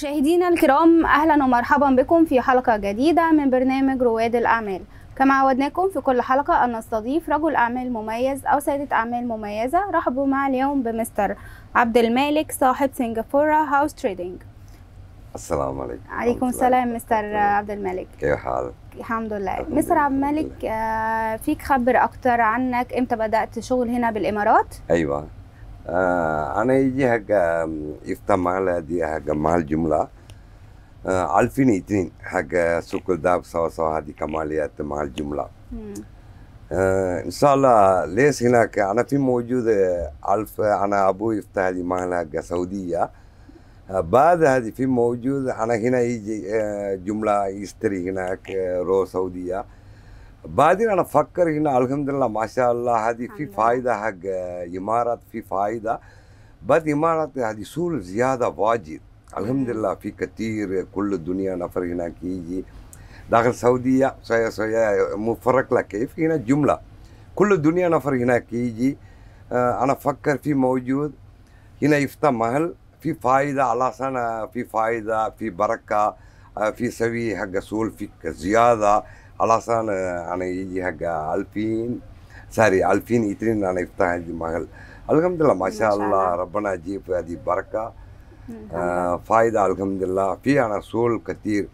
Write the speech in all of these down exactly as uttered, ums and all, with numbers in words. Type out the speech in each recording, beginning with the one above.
مشاهدينا الكرام، أهلا ومرحبا بكم في حلقة جديدة من برنامج رواد الأعمال. كما عودناكم في كل حلقة أن نستضيف رجل أعمال مميز أو سيدة أعمال مميزة. رحبوا مع اليوم بمستر عبد المالك صاحب سنغافورة هاوس تريدينج. السلام عليكم. عليكم السلام مستر عبد المالك، كيف حالك؟ الحمد لله. مستر عبد المالك، آه فيك خبر أكتر عنك، إمتى بدأت شغل هنا بالإمارات؟ أيوة، آه أنا يجي حق يفتح محل دي حق محل جملة آه ألفين واثنين حق سوق الذهب سوا سوا هذه كماليات محل جملة. آه إن شاء الله ليش هناك أنا في موجود ألف. أنا أبوي يفتح هذه محل حق سعودية. آه بعد هذه في موجود أنا هنا يجي آه جملة يشتري هناك آه رو سعودية. بعدين أنا أفكر هنا الحمد لله ما شاء الله هذه في فائدة حق إمارات، في فائدة. بعد إمارات هذه سهول زيادة واجد الحمد لله، في كثير كل الدنيا نفر هناك يجي داخل السعودية شوية شوية مفرق لك كيف هنا جملة كل الدنيا نفر هناك يجي. آه أنا أفكر في موجود هنا يفتح محل في فائدة على سنة، في فائدة في بركة، آه في سوي حق سهول في زيادة على سنة. أنا يجي حق ألفين ساري ألفين واثنين أنا يفتح هذه محل الحمد لله ما شاء الله. ربنا يجيب هذه بركة آه فائدة الحمد لله. في أنا سهول كثير.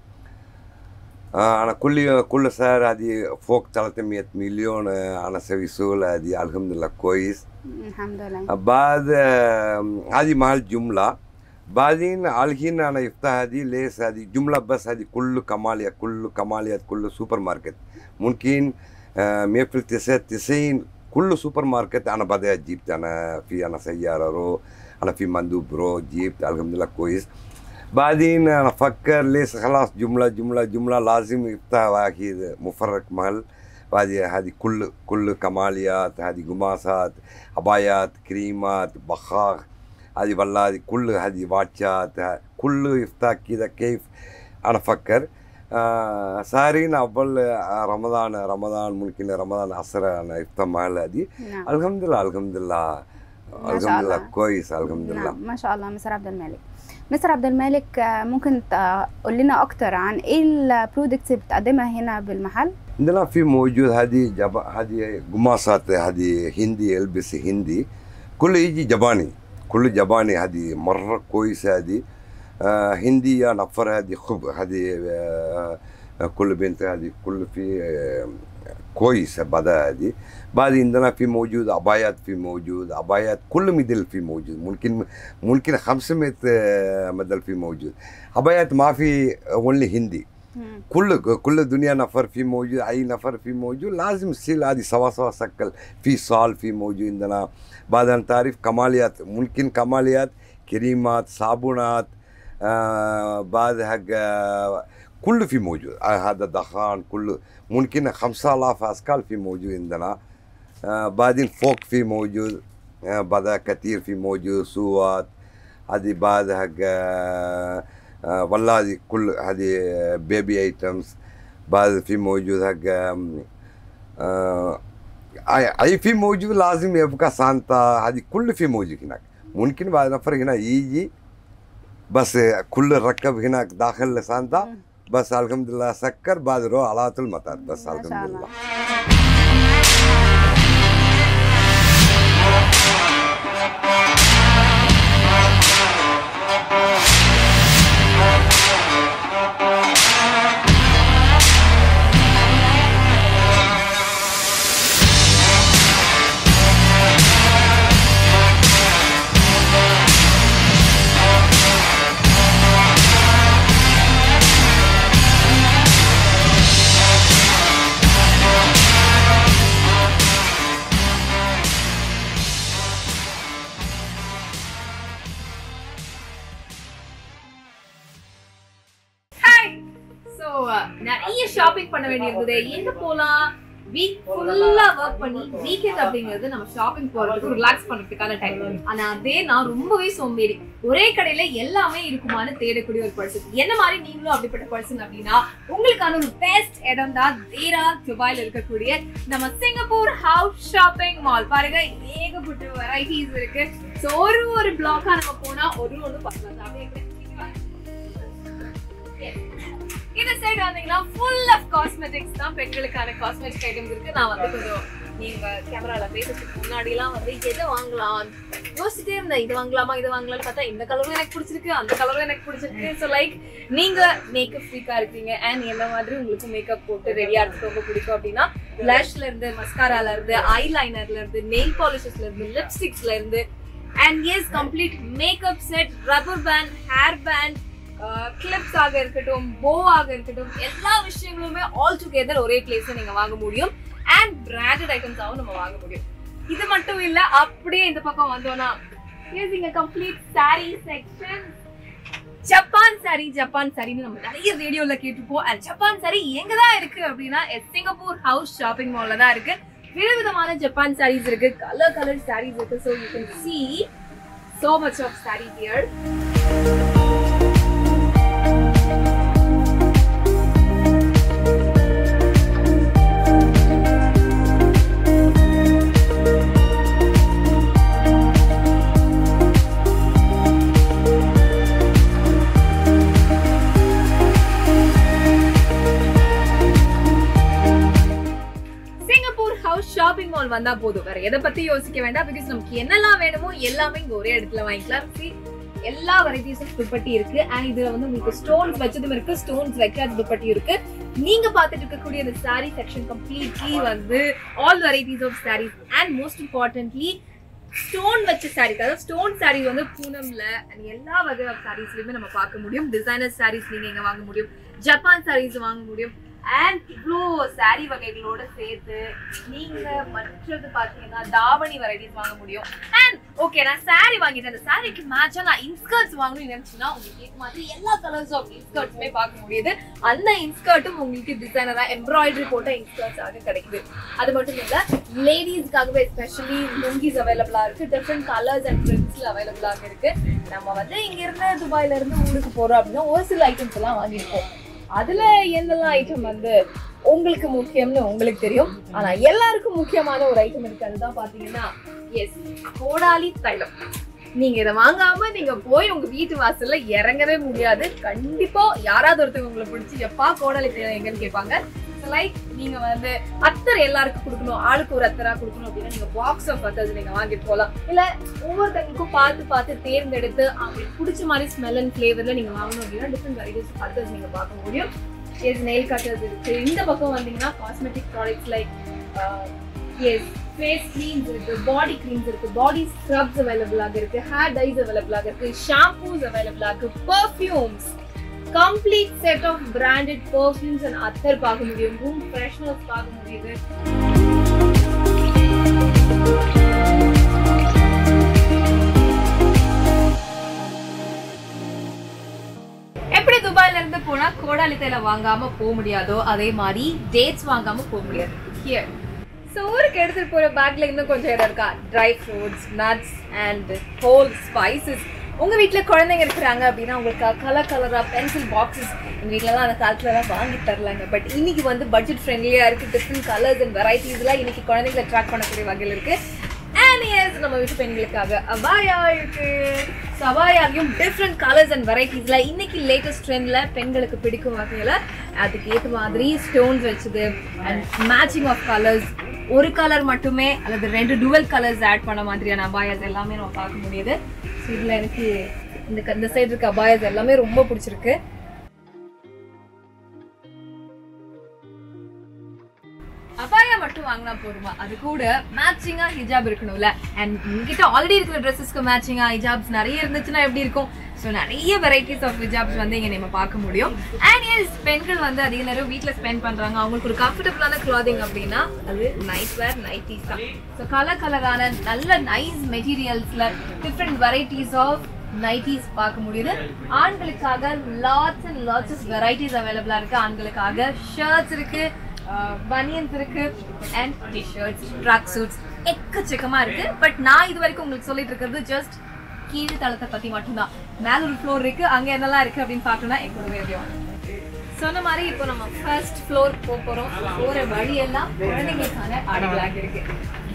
آه أنا كل كل سنة هذه فوق ثلاثمئة مليون آه أنا سوي سهول هذه الحمد لله كويس الحمد لله. آه بعد آه هذه محل جملة. بعدين الحين أنا يفتح هذه ليس هذه جملة بس هذه كل كماليات كل كماليات كل سوبر ماركت ممكن آه مية في التسعة تسعين كل سوبر ماركت أنا بدأت جبت. أنا في أنا سيارة رو، أنا في مندوب رو جبت الحمد لله كويس. بعدين أنا أفكر ليش خلاص جملة جملة جملة لازم يفتح واحد مفرق محل. هذه هذه كل كل كماليات، هذه قماشات، عبايات، كريمات، بخاخ، هذه والله كل هذه واتشات كله يفتح كذا. كيف أنا أفكر آه سارين أول رمضان رمضان ممكن رمضان عصر أنا يفتح محل هذه. نعم. الحمد لله الحمد لله الحمد لله كويس الحمد لله. نعم. ما شاء الله. مستر عبد المالك، مستر عبد المالك ممكن تقول لنا أكتر عن إيه البرودكتس اللي بتقدمها هنا بالمحل؟ عندنا في موجود هذه جب هذه قماشات هذه هندي يلبس هندي كل يجي جباني كل جباني هذه مرة كويسة هذه آه هندية نفر هذه خب هذه آه كل بنت هذه كل في آه كويسة بدأ هذه. بعد عندنا في موجود عبايات في موجود عبايات كل مدل في موجود ممكن ممكن خمسمئة آه مدل في موجود عبايات ما في اونلي هندي كل كل الدنيا نفر في موجود أي نفر في موجود لازم السيل هذه سوا سوا سكل في صال في موجود عندنا. بعد أن تعرف كماليات ممكن كماليات كريمات صابونات آه بعد حق آه كله في موجود آه هذا دخان كله ممكن خمسة آلاف أسكال في موجود عندنا. آه بعدين فوق في موجود آه بعد كثير في موجود سوات هذه بعد حق آه آه والله هذه كل هذه بيبي ايتمز. بعد في موجود حق آه اي اي في موجود لازم يبقى سانتا هذه كل في موجود هناك. ممكن بعد نفر هنا يجي بس كل ركب هناك داخل سانتا بس الحمد لله سكر بعد روح على طول المطار بس الحمد لله. நிறைய ஷாப்பிங் பண்ண வேண்டியிருக்குது. எங்க போலாம்? வீக் ஃபுல்லா வர்க் பண்ணி வீக்கெண்ட் அப்படிங்கிறது நம்ம ஷாப்பிங் போறதுக்கு ரிலாக்ஸ் பண்றதுக்கான டைம். ஆனா அதே நான் ரொம்பவே சோம்பேறி. ஒரே கடையில எல்லாமே இருக்குமான்னு தேடக்கூடிய ஒரு பர்சன். என்ன மாதிரி நீங்களும் அப்படிப்பட்ட பர்சன் அப்படின்னா உங்களுக்கான ஒரு பெஸ்ட் இடம் தான் தேரா துபாயில இருக்கக்கூடிய நம்ம சிங்கப்பூர் ஹவுஸ் ஷாப்பிங் மால். பாருங்க ஏகப்பட்ட வெரைட்டிஸ் இருக்கு. ஸோ ஒரு ஒரு பிளாக்கா நம்ம போனா ஒரு ஒன்று பார்க்கலாம். அப்படியே இந்த சைடு வந்தீங்கன்னா ஃபுல் ஆஃப் காஸ்மெட்டிக்ஸ் தான். பெண்களுக்கான காஸ்மெட்டிக் ஐட்டம்ஸ் இருக்கு. நான் வந்து கொஞ்சம் நீங்க கேமரால பேசுறதுக்கு முன்னாடி எல்லாம் வந்து எதை வாங்கலாம் யோசிச்சுட்டே இருந்தேன். இது வாங்கலாமா இது வாங்கலாம்னு பார்த்தா இந்த கலரும் எனக்கு பிடிச்சிருக்கு, அந்த கலரும் எனக்கு பிடிச்சிருக்கு. ஸோ லைக் நீங்க மேக்கப் ஃப்ரீக்கா இருக்கீங்க அண்ட் எந்த மாதிரி உங்களுக்கு மேக்கப் போட்டு ரெடியா இருக்கு ரொம்ப பிடிக்கும் அப்படின்னா பிளஷ்ல இருந்து, மஸ்காரால இருந்து, ஐ லைனர்ல இருந்து, நெயில் பாலிஷஸ்ல இருந்து, லிப்ஸ்டிக்ஸ்ல இருந்து and yes complete makeup set, rubber band, hair band, clips ஆக இருக்கட்டும், போ ஆக இருக்கட்டும், எல்லா விஷயங்களுமே ஆல் டுகெதர் ஒரே பிளேஸ்ல நீங்க வாங்க முடியும். அண்ட் பிராண்டட் ஐட்டம்ஸாவும் நம்ம வாங்க முடியும். இது மட்டும் இல்ல, அப்படியே இந்த பக்கம் வந்தோம்னா இஸ் இங்க complete sari section. Japan sari Japan சாரின்னு நம்ம நிறைய ரேடியோல கேட்டிருப்போம். அண்ட் ஜப்பான் சாரி எங்க தான் இருக்கு அப்படின்னா சிங்கப்பூர் ஹவுஸ் ஷாப்பிங் மால்ல தான் இருக்கு. விதவிதமான ஜப்பான் சாரீஸ் இருக்கு, கலர் கலர் சாரீஸ் இருக்கு. So you can see so much of sarees here. Shopping mall வந்தா போதும், வேற எதை பத்தி யோசிக்க வேண்டாம். பிகாஸ் நமக்கு என்னெல்லாம் வேணுமோ எல்லாமே இங்க ஒரே இடத்துல வாங்கிக்கலாம். See, எல்லா வெரைட்டிஸ் ஆஃப் துப்பட்டி இருக்கு. அண்ட் இதுல வந்து உங்களுக்கு ஸ்டோன்ஸ் வச்சதும் இருக்கு, ஸ்டோன்ஸ் வைக்காத துப்பட்டி இருக்கு. நீங்க பாத்துட்டு இருக்கக்கூடிய இந்த சாரி செக்ஷன் கம்ப்ளீட்லி வந்து all varieties of saris and most importantly stone வச்ச சாரீஸ். அதாவது ஸ்டோன் சாரீ வந்து பூனம்ல அண்ட் எல்லா வகை ஆஃப் சாரீஸ்லயுமே நம்ம பார்க்க முடியும். டிசைனர் சாரீஸ் நீங்க இங்க வாங்க முடியும், ஜப்பான் சாரீஸ் வாங்க முடியும். அண்ட் இவ்வளோ சாரி வகைகளோட சேர்த்து நீங்க மற்றது பாத்தீங்கன்னா தாவணி வெரைட்டிஸ் வாங்க முடியும். அண்ட் ஓகே, நான் சாரி வாங்கிட்டேன், அந்த சாரிக்கு மேட்சா நான் இன்ஸ்கர்ட்ஸ் வாங்கணும்னு நினைச்சீங்கன்னா உங்களுக்கு ஏற்ற மாதிரி எல்லா கலர்ஸ் ஆஃப் இன்ஸ்கர்ட்ஸுமே பார்க்க முடியுது. அந்த இன்ஸ்கர்ட்டும் உங்களுக்கு டிசைனரா எம்ப்ராய்டரி போட்ட இன்ஸ்கர்ட்ஸ் ஆக கிடைக்குது. அது மட்டும் இல்ல, லேடிஸ்க்காகவே எஸ்பெஷலி லுங்கிஸ் அவைலபிளா இருக்கு, டிஃப்ரெண்ட் கலர்ஸ் அண்ட் பிரிண்ட்ஸ்ல அவைலபிளாக இருக்கு. நம்ம வந்து இங்க இருந்து துபாயில இருந்து ஊருக்கு போறோம் அப்படின்னா ஒரு சில ஐட்டம்ஸ் எல்லாம் வாங்கியிருக்கோம். அதுல என்னெல்லாம் ஐட்டம் வந்து உங்களுக்கு முக்கியம்னு உங்களுக்கு தெரியும். ஆனா எல்லாருக்கும் முக்கியமான ஒரு ஐட்டம் இருக்கு. அதுதான் பாத்தீங்கன்னா எஸ் கோடாலி தைலம். நீங்க இதை வாங்காம நீங்க போய் உங்க வீட்டு வாசல்ல இறங்கவே முடியாது. கண்டிப்பா யாராவது ஒருத்தவங்க உங்களை பிடிச்சி எப்பா கோடாலி தைலம் எங்கன்னு கேட்பாங்க. லைக் நீங்க வந்து அத்தர் எல்லாருக்கும் கொடுக்கணும், ஆளுக்கு ஒரு அத்தரா கொடுக்கணும் அப்படின்னா நீங்க பாக்ஸ் ஆஃப் அத்தர்ஸ் நீங்க வாங்கிட்டு போகலாம். இல்ல ஒவ்வொருத்தங்களுக்கும் பார்த்து பார்த்து தேர்ந்தெடுத்து அவங்களுக்கு பிடிச்ச மாதிரி ஸ்மெல் அண்ட் ஃபிளேவர்ல நீங்க வாங்கணும் அப்படின்னா டிஃப்ரெண்ட் வெரைட்டிஸ் ஆஃப் அத்தர்ஸ் நீங்க பார்க்க முடியும். எஸ் நெயில் கட்டர்ஸ் இருக்கு. இந்த பக்கம் வந்தீங்கன்னா cosmetic products like yes face creams இருக்கு, பாடி கிரீம்ஸ் இருக்கு, பாடி ஸ்க்ரப்ஸ் அவைலபிளாக இருக்கு, ஹேர் டைஸ் அவைலபிளாக இருக்கு, ஷாம்பூஸ் அவைலபிளாக இருக்கு, perfumes, complete set of branded perfumes and attar பார்க்க முடியும், room fresheners பார்க்க முடியுது. எப்படி துபாயில இருந்து போனா கோடாலி தைலம் வாங்காம போக முடியாதோ அதே மாதிரி டேட்ஸ் வாங்காம போக முடியாது. Here. So ஊருக்கு எடுத்துட்டு போற பேக்ல இன்னும் கொஞ்சம் இடம் இருக்கா. Dry fruits, nuts and whole spices. உங்க வீட்டுல குழந்தைங்க இருக்கிறாங்க அப்படின்னா உங்களுக்கு கலர் கலரா பென்சில் பாக்ஸஸ் எங்க வீட்டுல தான் அந்த காலத்துல எல்லாம் வாங்கி தரலாங்க. பட் இன்னைக்கு வந்து பட்ஜெட் ஃப்ரெண்ட்லியா இருக்கு. டிஃப்ரெண்ட் கலர்ஸ் அண்ட் வெரைட்டிஸ் எல்லாம் இன்னைக்கு குழந்தைங்களை அட்ராக்ட் பண்ணக்கூடிய வகையில் இருக்கு. அண்ட் எஸ் நம்ம வீட்டு பெண்களுக்காக அபாயா இருக்கு. ஸோ அபாயாவையும் டிஃப்ரெண்ட் கலர்ஸ் அண்ட் வெரைட்டிஸ்ல இன்னைக்கு லேட்டஸ்ட் ட்ரெண்ட்ல பெண்களுக்கு பிடிக்கும் வகையில அதுக்கு ஏற்ற மாதிரி ஸ்டோன்ஸ் வச்சது அண்ட் மேட்சிங் ஆஃப் கலர்ஸ், ஒரு கலர் மட்டுமே அல்லது ரெண்டு டுவல் கலர்ஸ் ஆட் பண்ண மாதிரியான அபாயாஸ் எல்லாமே நம்ம பார்க்க முடியுது. ஸோ இதில் எனக்கு இந்த இந்த சைடு இருக்க அபாயாஸ் எல்லாமே ரொம்ப பிடிச்சிருக்கு. அபாயா மட்டும் வாங்கினா போதுமா, அது கூட மேட்சிங்கா ஹிஜாப் இருக்கணும்ல. அண்ட் உங்ககிட்ட ஆல்ரெடி இருக்கிற ட்ரெஸ்ஸஸ்க்கு மேட்சிங்கா ஹிஜாப்ஸ் நிறைய இருந்துச்சுன்னா எப்படி இருக்கும். ஸோ நிறைய வெரைட்டிஸ் ஆஃப் ஹிஜாப்ஸ் வந்து இங்கே நம்ம பார்க்க முடியும். அண்ட் எஸ் பெண்கள் வந்து அதிக நேரம் வீட்டில் ஸ்பெண்ட் பண்ணுறாங்க, அவங்களுக்கு ஒரு கம்ஃபர்டபுளான கிளாதிங் அப்படின்னா அது நைட் வேர் நைட்டிஸ் தான். ஸோ கலர் கலரான நல்ல நைஸ் மெட்டீரியல்ஸில் டிஃப்ரெண்ட் வெரைட்டிஸ் ஆஃப் நைட்டிஸ் பார்க்க முடியுது. ஆண்களுக்காக lots and lots of varieties அவைலபிளாக இருக்குது. ஆண்களுக்காக ஷர்ட்ஸ் இருக்குது, பனியன்ஸ் இருக்கு அண்ட் டிஷர்ட்ஸ், ட்ராக் சூட்ஸ் எக்கச்சக்கமாக இருக்குது. பட் நான் இது வரைக்கும் உங்களுக்கு சொல்லிட்டு இருக்கிறது ஜஸ்ட் கீழே தளத்தை பற்றி மட்டும்தான். மேலே ஒரு ஃப்ளோர் இருக்குது, அங்கே என்னெல்லாம் இருக்குது அப்படின்னு பார்க்கணும்னா எங்களோட வேலையும் சொன்ன மாதிரி இப்போ நம்ம ஃபர்ஸ்ட் ஃப்ளோர் போக போகிறோம். போகிற வழியெல்லாம் குழந்தைங்களுக்கான ஆடைகளாக இருக்குது.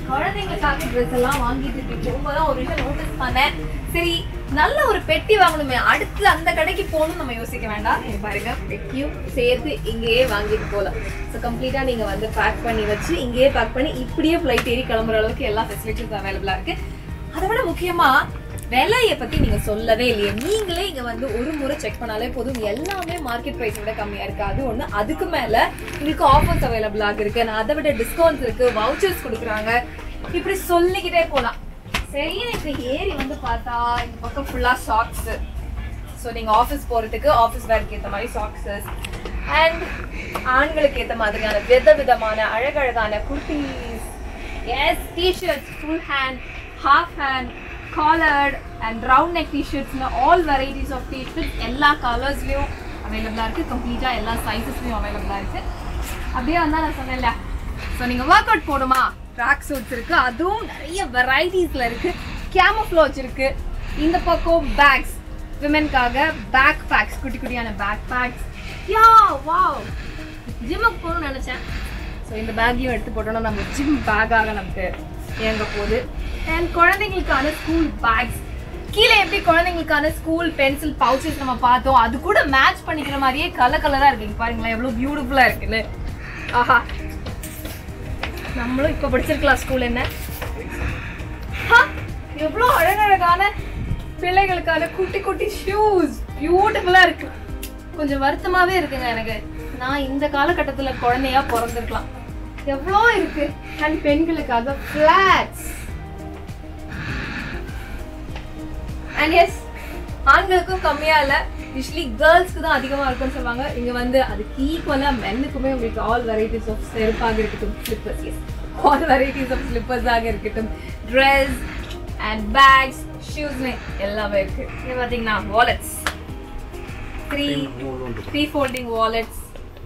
குழந்தைங்களுக்காக ட்ரெஸ் எல்லாம் வாங்கிட்டு இருக்கு போகும்போது ஒரு விஷயம் நோட்டீஸ் பண்ணேன். சரி நல்ல ஒரு பெட்டி வாங்கணுமே, அடுத்து அந்த கடைக்கு போகணும் நம்ம யோசிக்க வேண்டாம். நீங்க பாருங்க பெட்டியும் சேர்த்து இங்கேயே வாங்கிட்டு போகலாம். ஸோ கம்ப்ளீட்டா நீங்க வந்து பேக் பண்ணி வச்சு இங்கேயே பேக் பண்ணி இப்படியே ஃபிளைட் ஏறி கிளம்புற அளவுக்கு எல்லா ஃபெசிலிட்டிஸ் அவைலபிளா இருக்கு. அதை விட முக்கியமா விலையை பத்தி நீங்க சொல்லவே இல்லையே. நீங்களே இங்க வந்து ஒரு முறை செக் பண்ணாலே போதும், எல்லாமே மார்க்கெட் பிரைஸ் விட கம்மியா இருக்கு. அது ஒண்ணு. அதுக்கு மேல உங்களுக்கு ஆஃபர்ஸ் அவைலபிளா இருக்கு, நான் அதை விட டிஸ்கவுண்ட்ஸ் இருக்கு, வவுச்சர்ஸ் கொடுக்குறாங்க, இப்படி சொல்லிக்கிட்டே போலாம். சரியா இப்ப ஏறி வந்து பார்த்தா இந்த பக்கம் ஃபுல்லா சாக்ஸ். ஸோ நீங்க ஆஃபீஸ் போறதுக்கு ஆஃபீஸ் வேருக்கு ஏற்ற மாதிரி சாக்ஸஸ், அண்ட் ஆண்களுக்கு ஏற்ற மாதிரியான வித விதமான அழகழகான kurtis, yes T-shirts, full hand, half hand, collared and round neck t-shirts, all varieties of t-shirts எல்லா கலர்ஸ்லயும் அவைலபிளா இருக்கு. கம்ப்ளீட்டா எல்லா சைஸஸ்லயும் அவைலபிளா இருக்கு. அப்படியே வந்தா நான் சொன்னேன்ல, ஸோ நீங்க ஒர்க் அவுட் போடுமா, ட்ராக் சூட்ஸ் இருக்கு, அதுவும் நிறைய வெரைட்டிஸ்ல இருக்கு. கேமோஃப்ளோஜ் இருக்கு. இந்த பக்கம் பேக்ஸ், விமென்காக பேக் பேக்ஸ், குட்டி குட்டியான பேக் பேக்ஸ். யா வாவ், ஜிம்முக்கு போகணும்னு நினைச்சேன். ஸோ இந்த பேக்கையும் எடுத்து போட்டோம்னா நம்ம ஜிம் பேக்காக நமக்கு இயங்க போகுது. அண்ட் குழந்தைங்களுக்கான ஸ்கூல் பேக்ஸ், கீழே எப்படி குழந்தைங்களுக்கான ஸ்கூல் பென்சில் பவுச்சஸ் நம்ம பார்த்தோம், அது கூட மேட்ச் பண்ணிக்கிற மாதிரியே கலர் கலரா இருக்கு. பாருங்களேன் எவ்வளவு பியூட்டிஃபுல்லா இருக்குன்னு. ஆஹா, நம்மளும் இப்ப படிச்சிருக்கலாம் ஸ்கூல். என்ன எவ்வளவு அழகழகான பிள்ளைகளுக்கான குட்டி குட்டி ஷூஸ், பியூட்டிஃபுல்லா இருக்கு. கொஞ்சம் வருத்தமாவே இருக்குங்க எனக்கு, நான் இந்த காலகட்டத்துல குழந்தையா பிறந்திருக்கலாம். எவ்வளோ இருக்கு. அண்ட் பெண்களுக்காக ஃபிளாட்ஸ். அண்ட் எஸ், ஆண்களுக்கும் கம்மியா இல்ல, யூஸ்வலி கேர்ள்ஸ்க்கு தான் அதிகமா இருக்குன்னு சொல்லுவாங்க. இங்க வந்து அதுக்கு ஈக்குவலா மென்னுக்குமே உங்களுக்கு ஆல் வெரைட்டிஸ் ஆஃப் செருப்பாக இருக்கட்டும், slippers, yes all varieties of ஸ்லிப்பர்ஸாக இருக்கட்டும், ட்ரெஸ் அண்ட் பேக்ஸ், ஷூஸ்னு எல்லாமே இருக்கு. இங்க பாத்தீங்கன்னா wallets, three three folding wallets.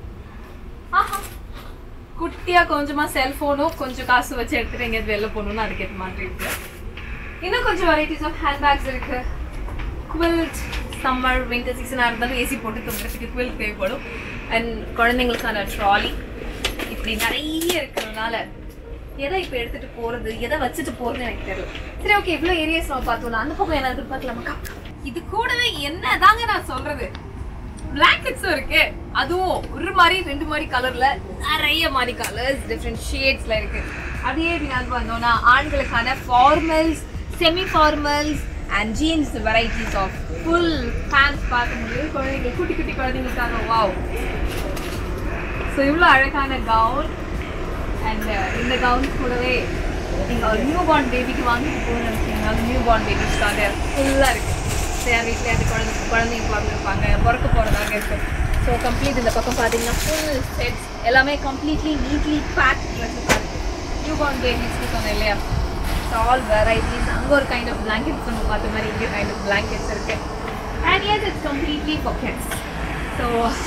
ஆஹா, குட்டியா கொஞ்சமா செல்போனும் கொஞ்சம் காசு வச்சு எடுத்துட்டு எங்கேயாவது வெளில போகணும்னு அதுக்கேற்ற மாதிரி இருக்கு. இன்னும் கொஞ்சம் வெரைட்டிஸ் ஆஃப் ஹேண்ட் பேக்ஸ் இருக்கு. குவில்ட், சம்மர் வின்டர் சீசனாக இருந்தாலும் ஏசி போட்டு தூங்குறதுக்கு குவில்ட் தேவைப்படும். அண்ட் குழந்தைங்களுக்கான ட்ராலி, இப்படி நிறைய இருக்கிறதுனால எதை இப்போ எடுத்துட்டு போறது, எதை வச்சுட்டு போறதுன்னு எனக்கு தெரியல. சரி ஓகே, இவ்வளோ ஏரியாஸ் நம்ம பார்த்தோம்னா அந்த பக்கம் என்ன எதிர்பார்க்கலாமாக்கா? இது கூடவே என்னதாங்க நான் சொல்றது, பிளாங்கெட்ஸும் இருக்கு. அதுவும் ஒரு மாதிரி ரெண்டு மாதிரி கலர்ல, நிறைய மாதிரி கலர்ஸ், டிஃப்ரெண்ட் ஷேட்ஸ்ல இருக்கு. அப்படியே பின்னாடி வந்தோம்னா ஆண்களுக்கான formals, semi formals and jeans varieties of full pants பார்க்க முடியும். குழந்தைங்க, குட்டி குட்டி குழந்தைங்களுக்கான வாவ். ஸோ இவ்வளோ அழகான கவுன். அண்ட் இந்த கவுன்ஸ் கூடவே நீங்கள் ஒரு நியூ பார்ன் பேபிக்கு வாங்கிட்டு போகணும்னு நினச்சிங்கன்னா நியூ பார்ன் பேபிஸ்க்காக ஃபுல்லாக இருக்குது. சரி வீட்டில் அந்த குழந்தை குழந்தைங்க பிறந்திருப்பாங்க, பிறக்க போகிறதாக இருக்குது. ஸோ கம்ப்ளீட் இந்த பக்கம் பார்த்தீங்கன்னா ஃபுல் செட்ஸ் எல்லாமே கம்ப்ளீட்லி நீட்லி பேக் ட்ரெஸ்ஸாக இருக்குது. நியூ பார்ன் பேபிஸ்க்கு சொன்னேன் இல்லையா, ஸோ ஆல் வெரைட்டிஸ். அங்கே ஒரு கைண்ட் ஆஃப் பிளாங்கெட்ஸ் நம்ம பார்த்த மாதிரி இங்கே கைண்ட் ஆஃப் பிளாங்கெட்ஸ் இருக்குது. And yes it's completely for kids. So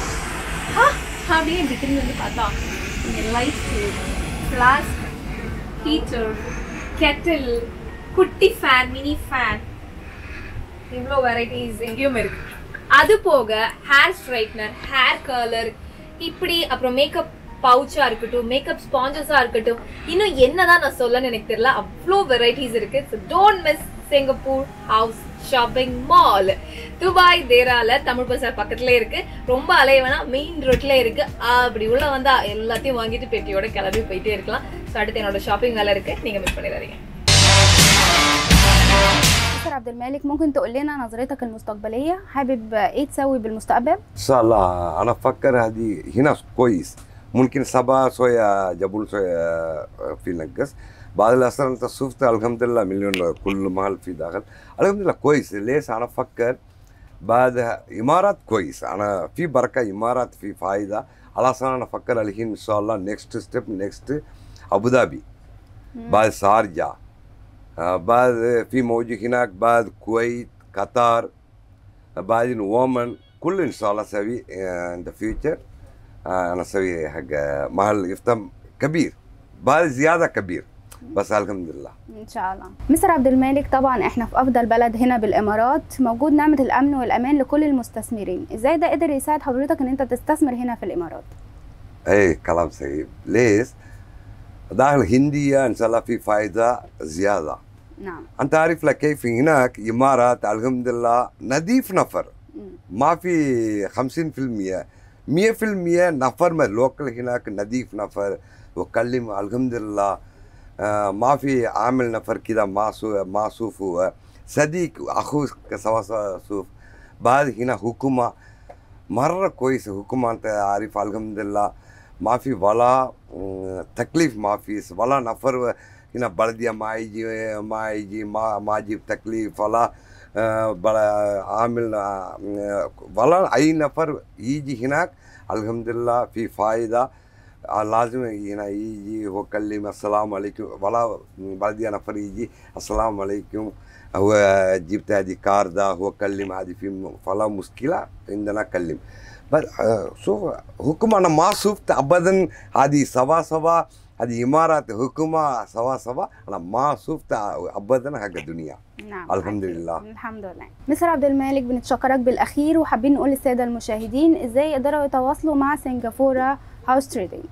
அப்படியே இப்படி திரும்பி வந்து பார்த்தா இங்கே லைட்ஸு, ஃப்ளாஸ்க், ஹீட்டர், கெட்டில், குட்டி ஃபேன், மினி ஃபேன், இவ்வளோ வெரைட்டிஸ் எங்கேயும் இருக்கு. அது போக ஹேர் ஸ்ட்ரைட்னர், ஹேர் கர்லர், இப்படி அப்புறம் மேக்கப் பவுச்சா இருக்கட்டும், மேக்கப் ஸ்பாஞ்சஸா இருக்கட்டும், இன்னும் என்னதான் நான் சொல்லன்னு எனக்கு தெரியல, அவ்வளோ வெரைட்டிஸ் இருக்கு. So don't miss Singapore house shopping mall. Dubai தேரால தமிழ் பசார் பக்கத்துல இருக்கு. ரொம்ப அலைவனா மெயின் ரோட்ல இருக்கு. அப்படி உள்ள வந்தா எல்லாத்தையும் வாங்கிட்டு பெட்டியோட கிளம்பி போயிட்டே இருக்கலாம். ஸோ அடுத்து என்னோட ஷாப்பிங் வேலை இருக்கு, நீங்க மிஸ் பண்ணிடாதீங்க. مستر عبد المالك، ممكن تقول لنا نظرتك المستقبلية؟ حابب ايه تسوي بالمستقبل؟ ان شاء الله انا افكر هذه هنا كويس، ممكن صبا شويه جبل شويه في نقص بعد الاسر. انت شفت الحمد لله مليون كل محل في داخل، الحمد لله كويس. ليش انا افكر بعد امارات كويس، انا في بركه امارات في فائده. على اساس انا افكر الحين ان شاء الله نيكست ستيب نيكست ابو ظبي، بعد شارجه، بعد في موجود هناك، بعد الكويت، قطر، بعدين وومن، كل ان شاء الله اسوي ان ذا فيوتشر. انا اسوي حق محل يفتح كبير، بعد زياده كبير، بس الحمد لله ان شاء الله. مستر عبد المالك، طبعا احنا في افضل بلد هنا بالامارات، موجود نعمه الامن والامان لكل المستثمرين، ازاي ده قدر يساعد حضرتك ان انت تستثمر هنا في الامارات؟ اي كلام سليم. ليش؟ داخل هندية إن شاء الله في فائدة زيادة. نعم. أنت عارف لك كيف هناك إمارات الحمد لله نظيف نفر، ما في خمسين في المية مية في المية نفر من لوكل هناك نظيف نفر وكلم الحمد لله. آه ما في عامل نفر كده ما صوف هو صديق أخوه سوا سوا صوف. بعد هنا حكومة مرة كويسة، حكومة أنت عارف الحمد لله ما في ولا تكليف، ما في ولا نفر هنا بلدية ما يجي ما يجي ما ما يجيب تكليف ولا بلا عامل ولا أي نفر يجي هناك الحمد لله في فائدة. لازم هنا يجي هو كلمة السلام عليكم ولا بلدية نفر يجي السلام عليكم هو جبت هذه كاردة هو كلم هذه في فلا مشكلة عندنا كلم. بس شوف حكومة أنا ما شفت أبدا هذه سوا سوا هذه إمارات حكومة سوا سوا أنا ما شفت أبدا حق الدنيا. نعم. الحمد لله. الحمد لله. مستر عبد المالك بنتشكرك بالأخير وحابين نقول للسادة المشاهدين إزاي يقدروا يتواصلوا مع سنغافورة هاوس تريدينج.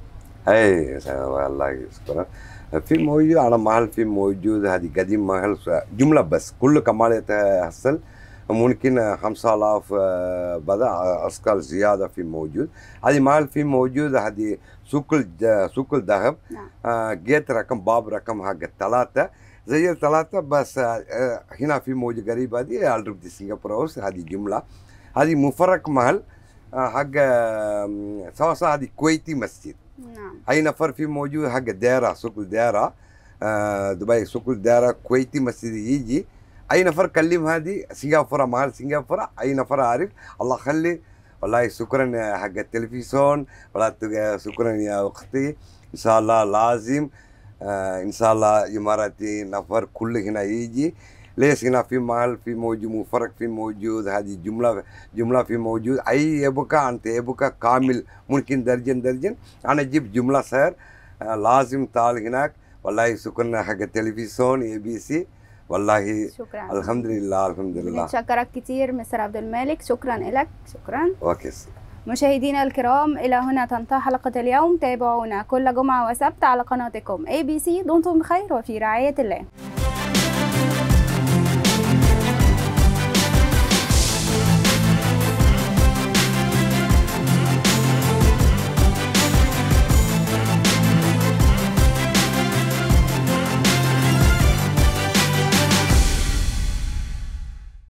أي والله يشكرك. في موجود على محل في موجود هذه قديم محل جملة بس كل كمال يتحصل ممكن خمسة آلاف بدأ أسكال زيادة في موجود. هذه محل في موجود هذه سوق سوق الذهب. آه جيت رقم باب رقم حق ثلاثة زي الثلاثة بس آه هنا في موجود قريب هذه الرب دي سنغافورة هاوس هذه جملة. هذه مفرق محل آه حق آه سوا سوا هذه كويتي مسجد. نعم. أي نفر في موجود حق الدائرة سوق الدائرة آه دبي سوق الدائرة كويتي مسجد يجي أي نفر كلم هذه سنغافورة محل سنغافورة أي نفر عارف. الله خلي والله شكرا حق التلفزيون والله شكرا يا أختي. إن شاء الله لازم آه إن شاء الله إماراتي نفر كل هنا يجي ليش هنا في محل في موجود مفرق في موجود هذه جملة جملة في موجود أي يبقى أنت يبقى كامل ممكن درجن درجن أنا أجيب جملة سير آه لازم تعال هناك. والله شكرا حق التلفزيون اي بي سي والله شكرا. الحمد لله الحمد لله. بنتشكرك كتير مستر عبد المالك، شكرا لك. شكرا. اوكي. مشاهدينا الكرام إلى هنا تنتهي حلقة اليوم. تابعونا كل جمعة وسبت على قناتكم اي بي سي. دمتم بخير وفي رعاية الله.